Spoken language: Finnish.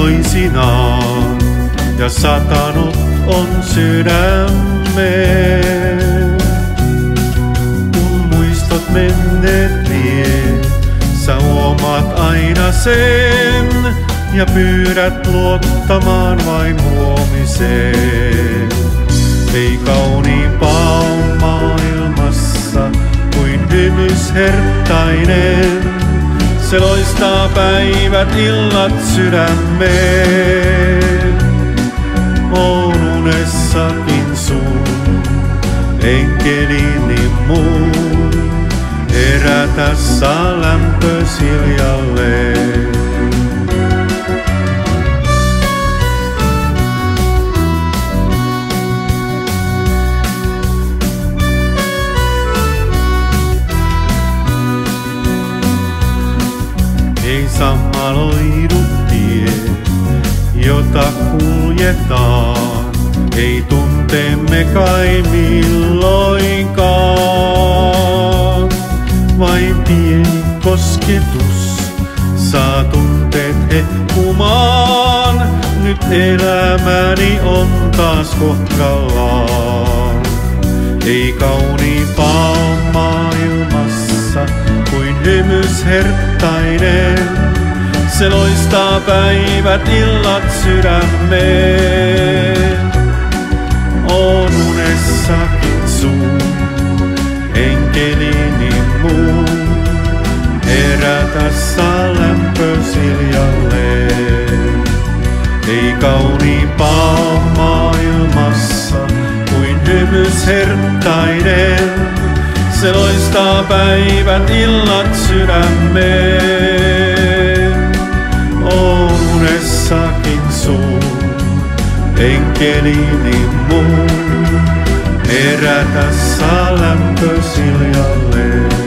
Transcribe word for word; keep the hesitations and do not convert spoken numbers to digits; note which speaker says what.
Speaker 1: toisinaan ja satanut on sydämeen. Kun muistot menneet vie, sä huomaat aina sen ja pyydät luottamaan vain huomiseen. Ei kauniimpaa on maailmassa kuin hymys herttainen. Se loistaa päivät, illat sydämeen. On unessakin sun, enkelini mun. Herätä saa lämpös hiljalleen. Ei sammaloidu tie, jota kuljetaan. Ei tunteemme kai milloinkaan. Vain pieni kosketus saa tunteet hehkumaan. Nyt elämäni on taas kohtallaan. Ei kauniimpaa on maailmassa kuin hymys herttainen. Se loistaa päivät, illat sydämeen. On unessakin sun, enkelini mun. Herätä saa lämpös hiljalleen. Ei kauniimpaa on maailmassa kuin hymys herttainen. Se loistaa päivät, illat sydämeen. On unessakin sun, enkelini mun. Herätä saa lämpös hiljalleen.